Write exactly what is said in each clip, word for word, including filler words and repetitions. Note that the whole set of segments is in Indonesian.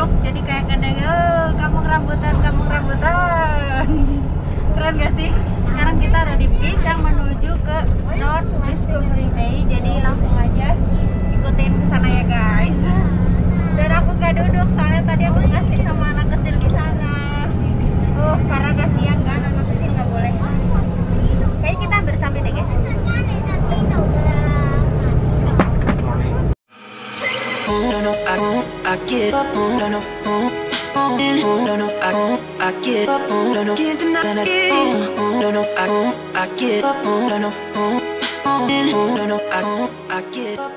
duduk jadi kayak kadang oh, kampung rambutan kampung rambutan. Keren gak sih? Sekarang kita ada di bis yang menuju ke North Discovery Bay, jadi langsung aja ikutin ke sana ya guys. Dan aku gak duduk soalnya tadi aku kasih sama anak kecil di sana. Uh, karena kasihan kan anak kecil nggak boleh. Kayaknya kita hampir sampai deh guys. No, no, I don't, I give up, no, no, no, no, I don't, I give up, no, no, can't deny that, no, no, I don't, I give up, no, no, no, no, I don't, I give up.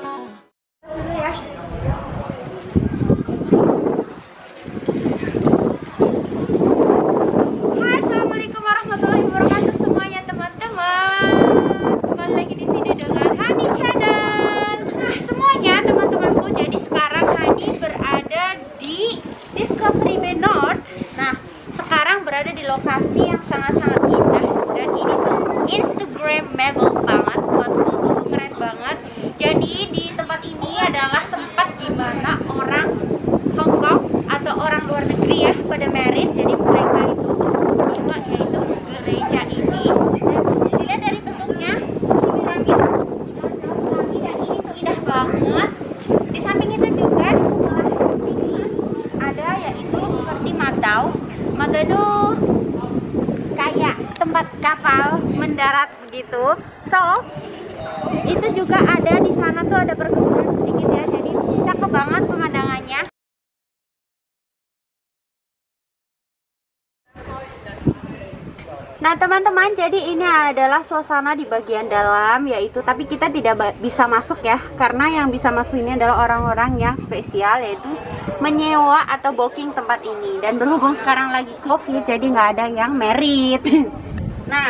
Assalamualaikum warahmatullahi wabarakatuh semuanya teman-teman. Kembali lagi di sini dengan Hani Channel. Nah semuanya teman-temanku, jadi sekarang Hani berada di Discovery Bay North. Nah sekarang berada di lokasi yang sangat-sangat indah dan ini tuh Instagramable banget, buat foto tuh keren banget. Jadi di tempat ini adalah tempat dimana orang Hong Kong atau orang luar negeri ya pada merit. Jadi mereka itu nyewa yaitu gereja ini. Dan dilihat dari bentuknya piramid, dan ini tuh indah banget. Di samping itu juga di sebelah sini ada yaitu seperti Matau. Matau itu kayak tempat kapal mendarat begitu. So itu juga ada di sana tuh ada perkebunan sedikit ya. Jadi cakep banget pemandangannya. Nah teman-teman, jadi ini adalah suasana di bagian dalam yaitu, tapi kita tidak bisa masuk ya, karena yang bisa masuk ini adalah orang-orang yang spesial, yaitu menyewa atau booking tempat ini. Dan berhubung sekarang lagi COVID, jadi nggak ada yang merit. Nah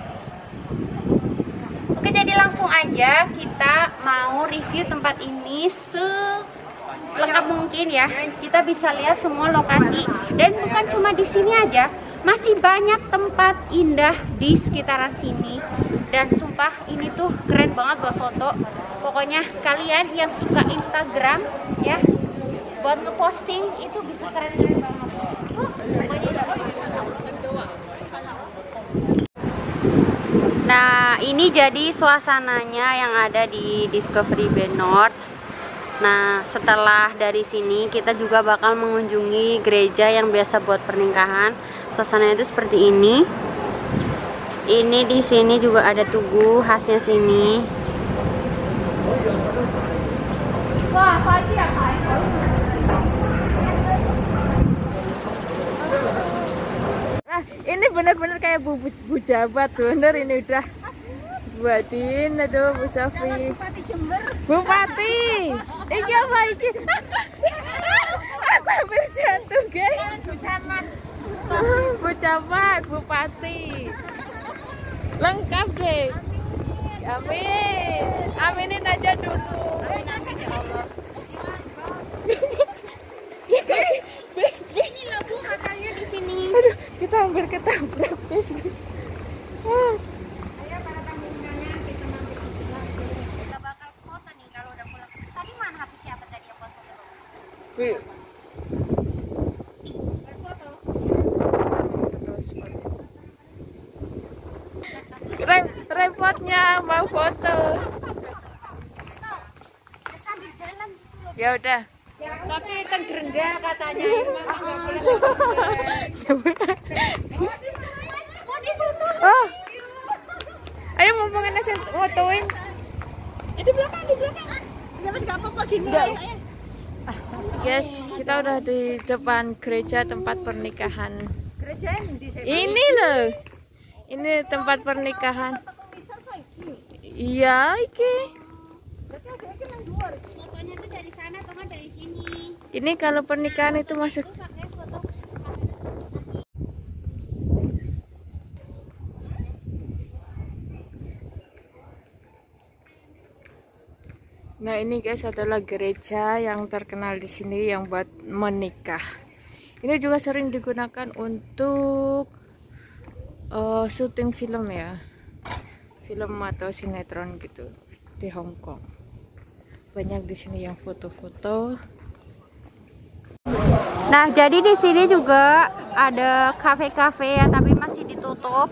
oke, jadi langsung aja kita mau review tempat ini selengkap mungkin ya. Kita bisa lihat semua lokasi, dan bukan cuma di sini aja, masih banyak tempat indah di sekitaran sini. Dan sumpah ini tuh keren banget buat foto. Pokoknya kalian yang suka Instagram ya, buat ngeposting itu bisa keren-keren banget. Uh, pokoknya nah ini jadi suasananya yang ada di Discovery Bay North. Nah setelah dari sini kita juga bakal mengunjungi gereja yang biasa buat pernikahan. Suasananya itu seperti ini. Ini di sini juga ada tugu khasnya sini. Wah, pagi ya, Kak. Nah, ini benar-benar kayak bu, bu, bu jabat, bener ini udah buatin, aduh Bu Sofi. Bupati Jember. Bupati. Iki apa iki? Aku hampir jantung, guys. Bu Camat, Bupati. Lengkap deh. Amin. Aminin aja dulu. Amin ya Allah. Bis, bis. Ini loh Bu, hotelnya di sini. Aduh, kita hampir ketabrak bis. Ah. Ayo para tamu undangan, kita mampir di sebelah sini. Kita bakal foto nih kalau udah pulang. Tadi mana H P siapa tadi yang buat foto? Bu. Repotnya mau foto. Sambil jalan. Ya udah. Tapi kan gerendal katanya. Mau difoto. Oh. Ayo mumpung ana sing fotoin. Eh, di belakang, di belakang. Jangan enggak apa-apa gini. Yes, kita udah di depan gereja tempat pernikahan. Gereja ini. Ini loh. Ini tempat pernikahan. Iya, iki. Fotonya tuh dari sana atau nggak dari sini? Ini kalau pernikahan itu masuk. Nah, ini guys adalah gereja yang terkenal di sini yang buat menikah. Ini juga sering digunakan untuk uh, syuting film ya. Film atau sinetron gitu di Hong Kong. Banyak di sini yang foto-foto. Nah, jadi di sini juga ada kafe-kafe ya, tapi masih ditutup.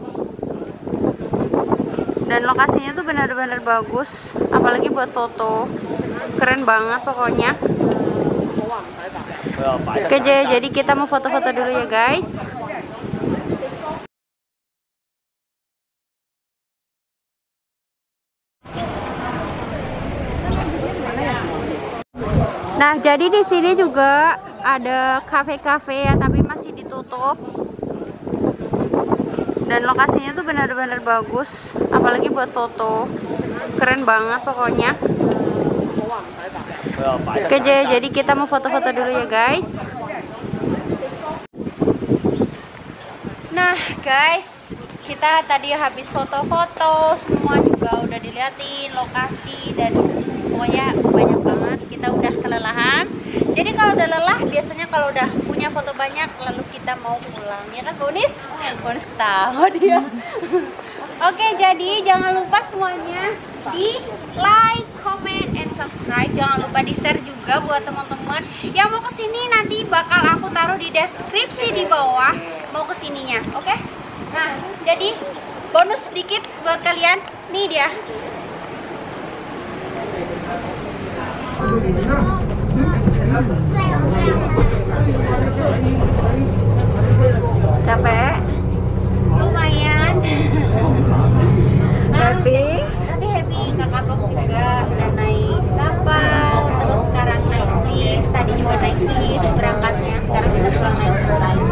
Dan lokasinya tuh benar-benar bagus, apalagi buat foto. Keren banget pokoknya. Oke, jadi kita mau foto-foto dulu ya, guys. Nah, jadi di sini juga ada kafe-kafe ya, tapi masih ditutup. Dan lokasinya tuh benar-benar bagus, apalagi buat foto. Keren banget pokoknya. Oke, jadi kita mau foto-foto dulu ya, guys. Nah, guys, kita tadi habis foto-foto, semua juga udah diliatin lokasi dan pokoknya banyak banget. Kita udah kelelahan. Jadi kalau udah lelah, biasanya kalau udah punya foto banyak, lalu kita mau pulang, ya kan, Bonis? Bonis ketawa dia. Oke, jadi jangan lupa semuanya di like, comment, and subscribe. Jangan lupa di share juga buat teman-teman yang mau kesini. Nanti bakal aku taruh di deskripsi di bawah mau kesininya, oke? Nah, jadi bonus sedikit buat kalian. Nih dia. Capek? Lumayan. Happy? Tapi happy, nggak kapok juga. Udah naik kapal, terus sekarang naik bis. Tadi juga naik bis berangkatnya. Sekarang bisa pulang naik bis lagi.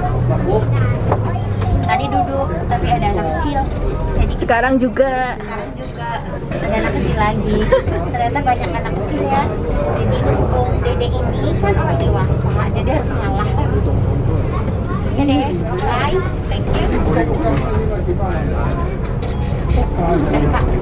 Tadi duduk, tapi ada anak kecil. Jadi Sekarang juga. sekarang juga ada anak kecil lagi. Ternyata banyak anak kecil ya. Jadi mumpung dede ini kan orang dewasa, jadi harus ngalah. Oke deh, bye, thank you. Eh, Kak.